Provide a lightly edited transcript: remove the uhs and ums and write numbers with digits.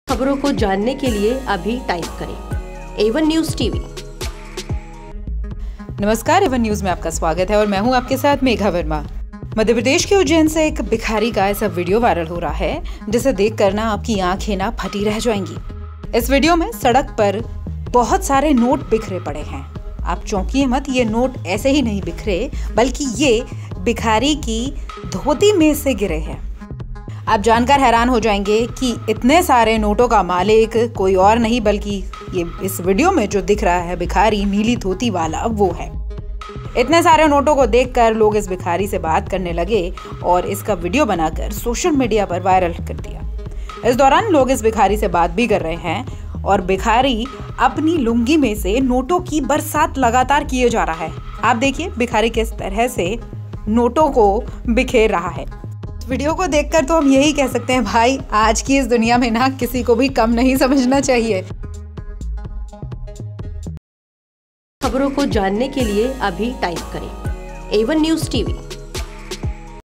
खबरों को जानने के लिए अभी टाइप करें A1 न्यूज़ टीवी। नमस्कार, A1 न्यूज़ में आपका स्वागत है और मैं हूं आपके साथ मेघा वर्मा। मध्य प्रदेश के उज्जैन से एक भिखारी का ऐसा वीडियो वायरल हो रहा है जिसे देखकर ना आपकी आंखें ना फटी रह जाएंगी। इस वीडियो में सड़क पर बहुत सारे नोट बिखरे पड़े हैं। आप चौंकिए मत, ये नोट ऐसे ही नहीं बिखरे बल्कि ये भिखारी की धोती में से गिरे हैं। आप जानकर हैरान हो जाएंगे कि इतने सारे नोटों का मालिक कोई और नहीं बल्कि ये इस वीडियो में जो दिख रहा है भिखारी नीली धोती वाला वो है। इतने सारे नोटों को देखकर लोग इस भिखारी से बात करने लगे और इसका वीडियो बनाकर सोशल मीडिया पर वायरल कर दिया। इस दौरान लोग इस भिखारी से बात भी कर रहे हैं और भिखारी अपनी लुंगी में से नोटों की बरसात लगातार किए जा रहा है। आप देखिए भिखारी किस तरह से नोटों को बिखेर रहा है। वीडियो को देखकर तो हम यही कह सकते हैं, भाई आज की इस दुनिया में ना किसी को भी कम नहीं समझना चाहिए। खबरों को जानने के लिए अभी टाइप करें A1 न्यूज़ टीवी।